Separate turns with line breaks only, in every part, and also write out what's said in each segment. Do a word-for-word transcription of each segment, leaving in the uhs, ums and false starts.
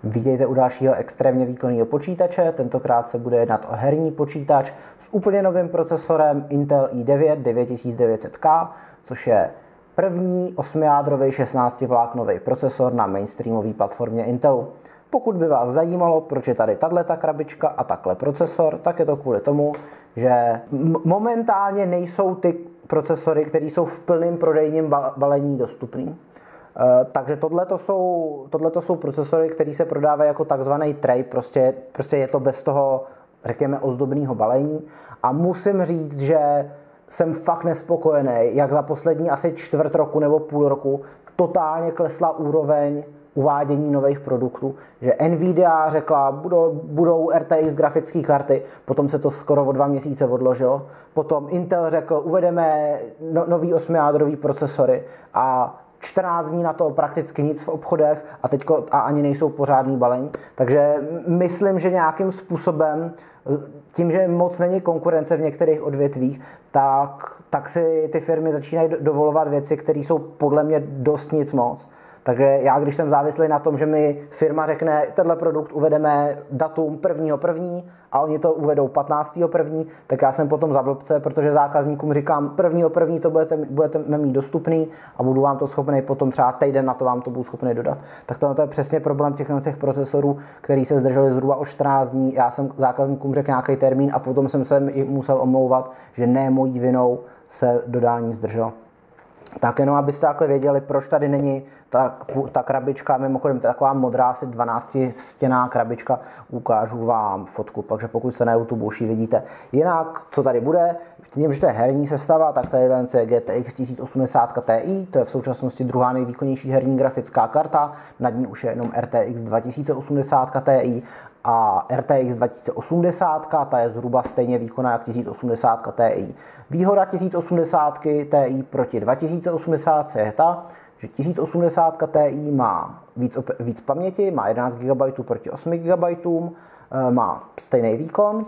Vítejte u dalšího extrémně výkonného počítače, tentokrát se bude jednat o herní počítač s úplně novým procesorem Intel i devět devět tisíc devět set K, což je první osmijádrový šestnáctivláknový procesor na mainstreamové platformě Intelu. Pokud by vás zajímalo, proč je tady tato krabička a takhle procesor, tak je to kvůli tomu, že momentálně nejsou ty procesory, které jsou v plném prodejním balení dostupné. Uh, takže tohleto jsou, tohleto jsou procesory, které se prodávají jako takzvaný tray, prostě, prostě je to bez toho, řekněme, ozdobného balení. A musím říct, že jsem fakt nespokojený, jak za poslední asi čtvrt roku nebo půl roku totálně klesla úroveň uvádění nových produktů, že Nvidia řekla, budou, budou R T X grafické karty, potom se to skoro o dva měsíce odložilo, potom Intel řekl, uvedeme no, nový osmijádrový procesory a čtrnáct dní na to prakticky nic v obchodech a teďko a ani nejsou pořádný balení. Takže myslím, že nějakým způsobem, tím, že moc není konkurence v některých odvětvích, tak, tak si ty firmy začínají dovolovat věci, které jsou podle mě dost nic moc. Takže já, když jsem závislý na tom, že mi firma řekne, tenhle produkt uvedeme datum prvního prvního a oni to uvedou patnáctého prvního, tak já jsem potom za blbce, protože zákazníkům říkám, prvního prvního to budete, budete mít dostupný a budu vám to schopný potom třeba týden na to vám to budu schopný dodat. Tak to, to je přesně problém těch, těch procesorů, který se zdrželi zhruba o čtrnáct dní. Já jsem zákazníkům řekl nějaký termín a potom jsem se musel omlouvat, že ne mojí vinou se dodání zdrželo. Tak jenom abyste takhle věděli, proč tady není ta, ta krabička, mimochodem to je taková modrá, asi dvanáctistěnná krabička, ukážu vám fotku, takže pokud se na YouTube už ji vidíte. Jinak, co tady bude, tím, že to je herní sestava, tak tady je G T X tisíc osmdesát Ti, to je v současnosti druhá nejvýkonnější herní grafická karta, nad ní už je jenom R T X dva tisíce osmdesát Ti a R T X dva tisíce osmdesát, ta je zhruba stejně výkonná jak tisíc osmdesát Ti. Výhoda tisíc osmdesát Ti proti dva tisíce osmdesát je ta, že tisíc osmdesát Ti má víc, víc paměti, má jedenáct gigabajtů proti osmi gigabajtům, má stejný výkon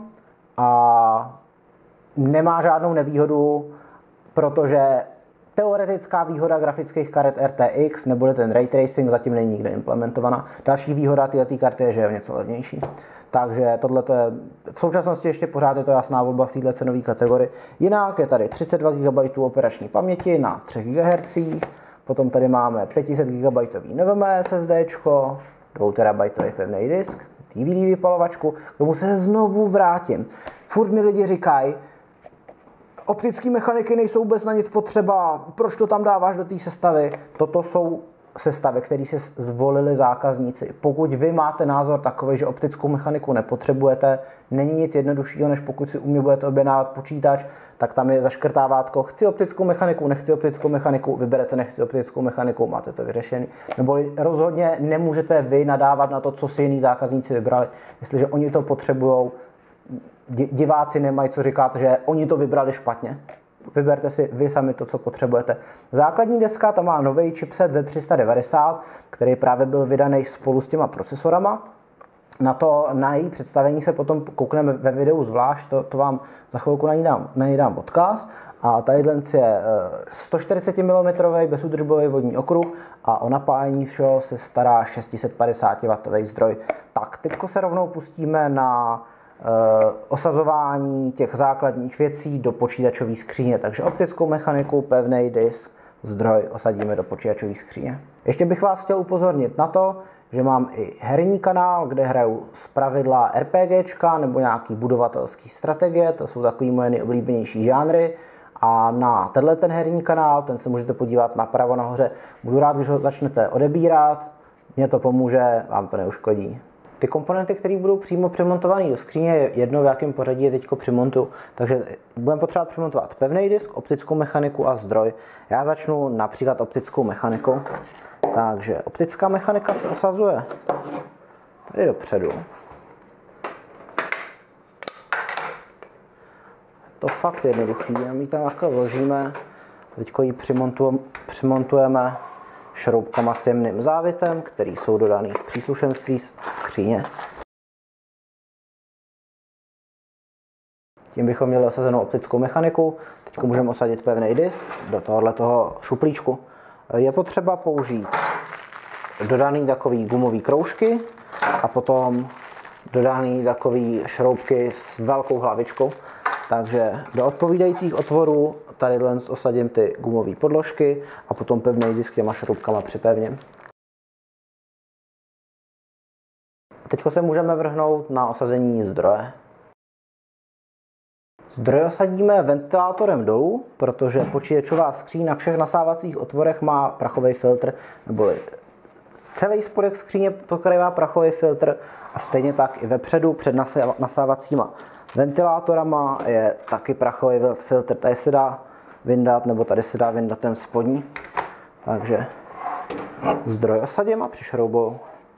a nemá žádnou nevýhodu, protože teoretická výhoda grafických karet R T X neboli ten ray tracing zatím není nikde implementovaná. Další výhoda této karty je, že je něco levnější. Takže tohle je v současnosti ještě pořád je to jasná volba v této cenové kategorii. Jinak je tady třicet dva gigabajtů operační paměti na tři gigahertzů, potom tady máme pět set gigabajtů N V M E S S D, dva terabajtový pevný disk, D V D vypalovačku, k tomu se znovu vrátím. Furt mi lidi říkají, optické mechaniky nejsou vůbec na nic potřeba, proč to tam dáváš do té sestavy? Toto jsou sestavy, které si zvolili zákazníci. Pokud vy máte názor takový, že optickou mechaniku nepotřebujete, není nic jednoduššího, než pokud si u mě budete objednávat počítač, tak tam je zaškrtávátko, chci optickou mechaniku, nechci optickou mechaniku, vyberete nechci optickou mechaniku, máte to vyřešené. Nebo rozhodně nemůžete vy nadávat na to, co si jiní zákazníci vybrali. Jestliže oni to potřebují, diváci nemají co říkat, že oni to vybrali špatně. Vyberte si vy sami to, co potřebujete. Základní deska tam má nový chipset Z tři sta devadesát, který právě byl vydaný spolu s těma procesorama. Na to, na její představení se potom koukneme ve videu zvlášť, to, to vám za chvilku na ní dám, na ní dám odkaz. A tadyhle je sto čtyřicet milimetrů bezúdržbový vodní okruh a o napájení všeho se stará šest set padesát wattů zdroj. Tak, teďko se rovnou pustíme na osazování těch základních věcí do počítačové skříně. Takže optickou mechaniku, pevný disk, zdroj osadíme do počítačové skříně. Ještě bych vás chtěl upozornit na to, že mám i herní kanál, kde hraju zpravidla RPGčka nebo nějaký budovatelský strategie, to jsou takový moje nejoblíbenější žánry. A na tenhle ten herní kanál, ten se můžete podívat napravo nahoře. Budu rád, když ho začnete odebírat, mně to pomůže, vám to neuškodí. Ty komponenty, které budou přímo přimontované do skříně, je jedno, v jakém pořadí je teďko přimontuju. Takže budeme potřebovat přimontovat pevný disk, optickou mechaniku a zdroj. Já začnu například optickou mechanikou. Takže optická mechanika se osazuje tady dopředu. To fakt jednoduchý, a my tam takhle vložíme, teďko ji přimontujeme šroubkama s jemným závětem, který jsou dodaný v příslušenství skříně. Tím bychom měli osazenou optickou mechaniku. Teď můžeme osadit pevný disk do tohoto šuplíčku. Je potřeba použít dodaný takový gumový kroužky a potom dodaný takový šroubky s velkou hlavičkou. Takže do odpovídajících otvorů tady osadím ty gumové podložky a potom pevný disk těma šroubkama připevním. Teď se můžeme vrhnout na osazení zdroje. Zdroj osadíme ventilátorem dolů, protože počítačová skříň na všech nasávacích otvorech má prachový filtr, neboli celý spodek skříně pokrývá prachový filtr a stejně tak i vepředu před nasávacíma ventilátorama je taky prachový filtr. Tady se dá vyndat, nebo tady se dá vyndat ten spodní. Takže zdroj osadím a přišroubou.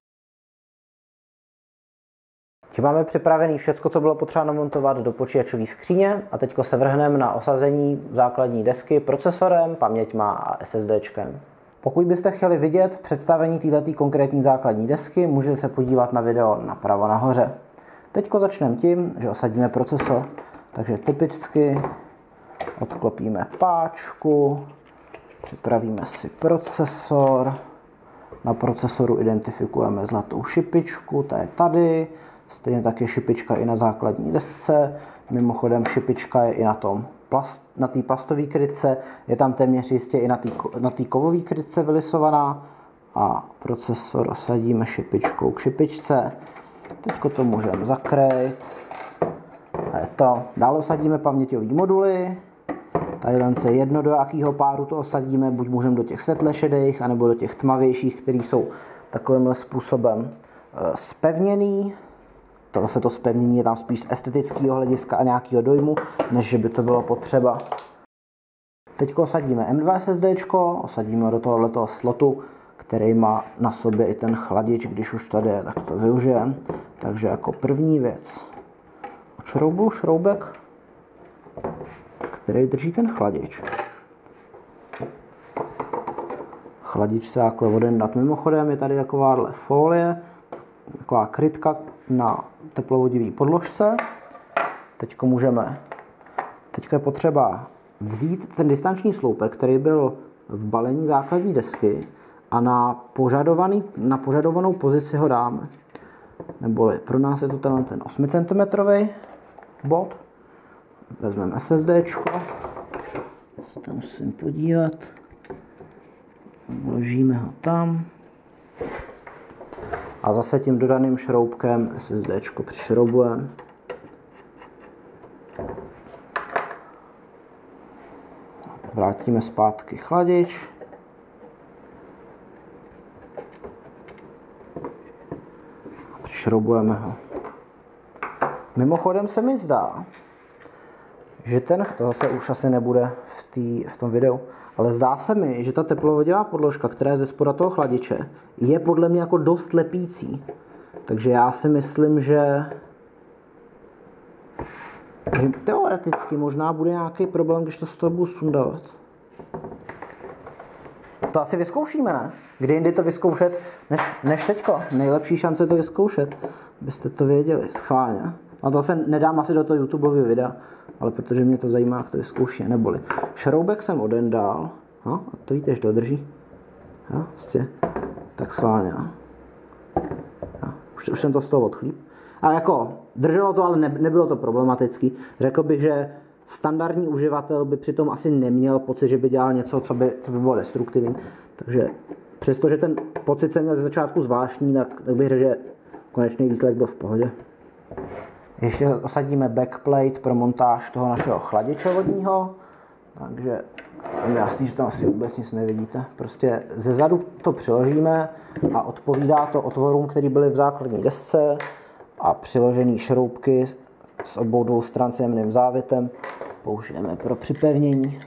Tím máme připravené všechno, co bylo potřeba namontovat do počítačové skříně a teď se vrhneme na osazení základní desky procesorem, paměťma a SSDčkem. Pokud byste chtěli vidět představení této konkrétní základní desky, můžete se podívat na video napravo nahoře. Teď začneme tím, že osadíme procesor, takže typicky odklopíme páčku, připravíme si procesor, na procesoru identifikujeme zlatou šipičku, ta je tady, stejně tak je šipička i na základní desce, mimochodem šipička je i na tom plast, na té plastové krytce, je tam téměř jistě i na té na té kovové krytce vylisovaná a procesor osadíme šipičkou k šipičce. Teď to můžeme zakrýt. A je to. Dále osadíme paměťové moduly. Tadyhle se jedno do jakého páru to osadíme, buď můžeme do těch světle šedých, anebo do těch tmavějších, které jsou takovýmhle způsobem zpevněný. To zase to zpevnění je tam spíš z estetického hlediska a nějakého dojmu, než že by to bylo potřeba. Teď osadíme M dva SSDčko, osadíme do tohoto slotu, který má na sobě i ten chladič, když už tady je, tak to využijeme. Takže jako první věc odšroubuju šroubek, který drží ten chladič. Chladič se takhle odendat. Mimochodem je tady takováhle folie, taková krytka na teplovodivý podložce. Teď můžeme, teď je potřeba vzít ten distanční sloupek, který byl v balení základní desky, a na, požadovaný, na požadovanou pozici ho dáme. Neboli pro nás je to ten, ten osm centimetrů bod. Vezmeme SSDčko, se tam musím podívat, vložíme ho tam a zase tím dodaným šroubkem SSDčko přišroubujeme. Vrátíme zpátky chladič. Přišroubujeme ho. Mimochodem se mi zdá, že ten, to zase už asi nebude v, tý, v tom videu, ale zdá se mi, že ta teplovodivá podložka, která je ze spoda toho chladiče, je podle mě jako dost lepící. Takže já si myslím, že, že teoreticky možná bude nějaký problém, když to z toho budu sundávat. To asi vyzkoušíme, ne? Kdy jindy to vyzkoušet, než, než teďko. Nejlepší šance to vyzkoušet, byste to věděli, schválně. A to se nedám asi do toho YouTubeového videa, ale protože mě to zajímá, jak to vyzkouší, neboli. Šroubek jsem odendal, no, a to víte, že to drží. Jo, prostě, tak schválně. Jo, už, už jsem to z toho odchlíp. A jako, drželo to, ale ne, nebylo to problematický. Řekl bych, že standardní uživatel by přitom asi neměl pocit, že by dělal něco, co by, co by bylo destruktivní. Takže přestože ten pocit jsem měl ze začátku zvláštní, tak, tak bych řekl, že konečný výsledek byl v pohodě. Ještě osadíme backplate pro montáž toho našeho chladiče vodního. Takže je jasný, že tam asi vůbec nic nevidíte. Prostě ze zadu to přiložíme a odpovídá to otvorům, které byly v základní desce a přiložené šroubky s obou dvou stran s jemným závětem použijeme pro připevnění.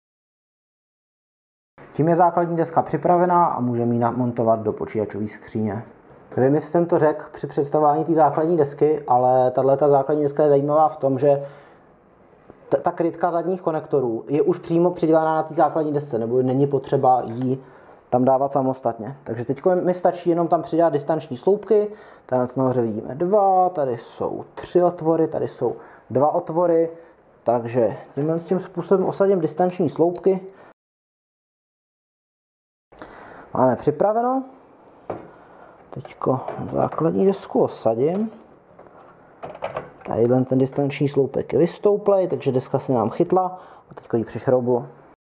Tím je základní deska připravená a můžeme ji namontovat do počítačové skříně. Nevím, jestli jsem to řekl při představování té základní desky, ale tato základní deska je zajímavá v tom, že ta krytka zadních konektorů je už přímo přidělaná na té základní desce, nebo není potřeba ji tam dávat samostatně. Takže teď mi stačí jenom tam přidělat distanční sloupky. Tady nahoře vidíme dva, tady jsou tři otvory, tady jsou dva otvory. Takže tímhle tím způsobem osadím distanční sloupky. Máme připraveno. Teďko základní desku osadím. Tadyhle ten distanční sloupek je vystouplej, takže deska se nám chytla a teďko ji přišroubu.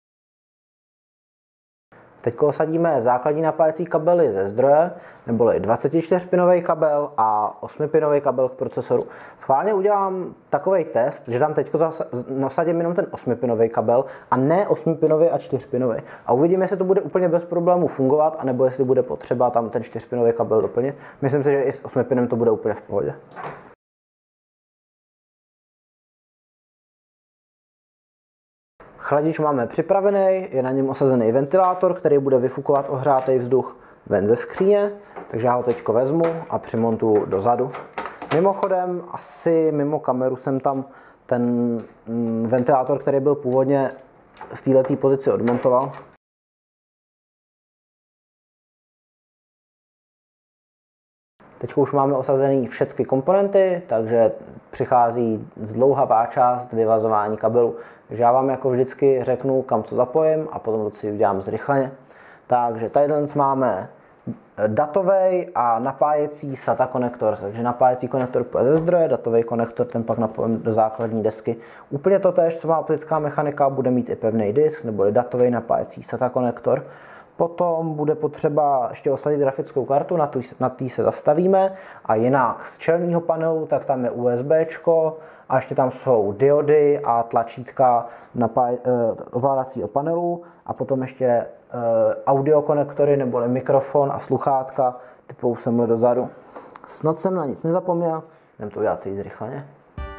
Teď osadíme základní napájecí kabely ze zdroje, neboli dvacetičtyřpinový kabel a osmipinový kabel k procesoru. Schválně udělám takový test, že tam teď nasadím jenom ten osmipinový kabel a ne osmipinový a čtyřpinový. A uvidíme, jestli to bude úplně bez problémů fungovat, anebo jestli bude potřeba tam ten čtyřpinový kabel doplnit. Myslím si, že i s osmipinem to bude úplně v pohodě. Chladič máme připravený, je na něm osazený ventilátor, který bude vyfukovat ohřátý vzduch ven ze skříně, takže já ho teď vezmu a přimontuju dozadu. Mimochodem, asi mimo kameru jsem tam ten ventilátor, který byl původně v této pozici, odmontoval. Teď už máme osazený všechny komponenty, takže přichází zdlouhavá část vyvazování kabelu. Takže já vám jako vždycky řeknu, kam co zapojím a potom to si udělám zrychleně. Takže tady máme datový a napájecí SATA konektor. Takže napájecí konektor půjde ze zdroje, datový konektor ten pak napojím do základní desky. Úplně to též, co má optická mechanika, bude mít i pevný disk, nebo datový napájecí SATA konektor. Potom bude potřeba ještě osadit grafickou kartu, na, na tý se zastavíme. A jinak z čelního panelu, tak tam je USBčko a ještě tam jsou diody a tlačítka na uh, ovládacího panelu. A potom ještě uh, audio konektory neboli mikrofon a sluchátka typou semhle dozadu. Snad jsem na nic nezapomněl, jdem to udělat si zrychleně.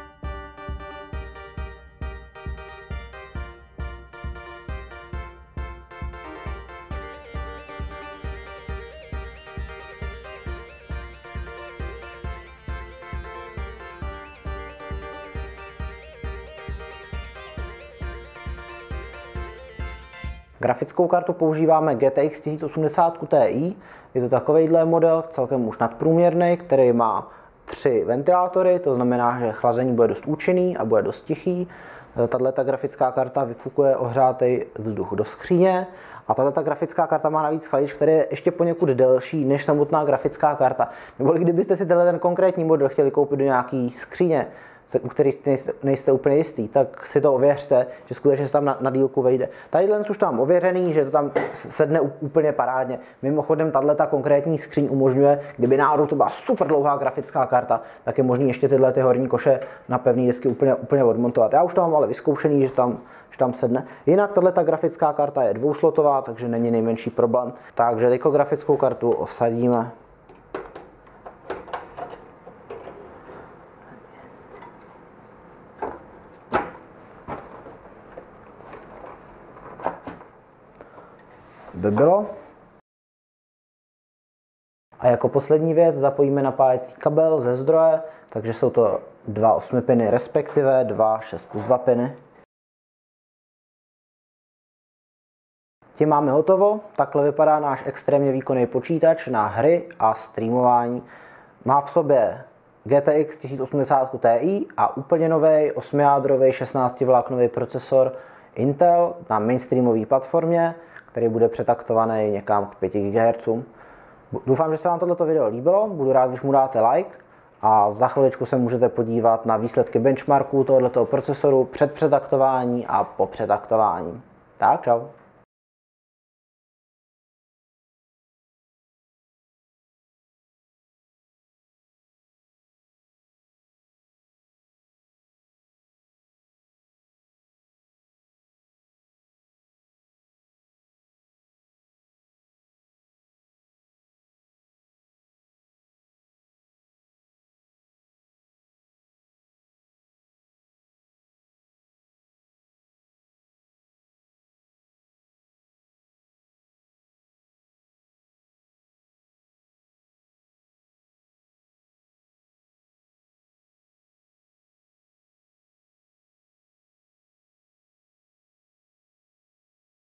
Grafickou kartu používáme G T X tisíc osmdesát Ti, je to takovejhle model, celkem už nadprůměrný, který má tři ventilátory, to znamená, že chlazení bude dost účinný a bude dost tichý. Tato grafická karta vyfukuje ohřátý vzduch do skříně a tato grafická karta má navíc chladič, který je ještě poněkud delší než samotná grafická karta. Nebo kdybyste si tenhle ten konkrétní model chtěli koupit do nějaký skříně, u kterých nejste, nejste úplně jistý, tak si to ověřte, že skutečně se tam na, na dílku vejde. Tadyhle už tam ověřený, že to tam sedne úplně parádně. Mimochodem, tato konkrétní skříň umožňuje, kdyby náhodou to byla super dlouhá grafická karta, tak je možné ještě tyhle ty horní koše na pevné desky úplně, úplně odmontovat. Já už to mám ale vyzkoušený, že tam, že tam sedne. Jinak tato grafická karta je dvouslotová, takže není nejmenší problém. Takže teďko grafickou kartu osadíme. By bylo. A jako poslední věc zapojíme napájecí kabel ze zdroje, takže jsou to dva osmi piny, respektive dva šest plus dva piny. Tím máme hotovo, takhle vypadá náš extrémně výkonný počítač na hry a streamování. Má v sobě G T X tisíc osmdesát Ti a úplně nový osmijádrový šestnáctivláknový procesor Intel na mainstreamové platformě, který bude přetaktovaný někam k pěti gigahertzům. Doufám, že se vám tohleto video líbilo, budu rád, když mu dáte like a za chviličku se můžete podívat na výsledky benchmarku tohoto procesoru před přetaktování a po přetaktování. Tak, čau.